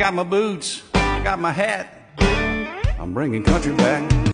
got my boots, I got my hat, I'm bringing country back.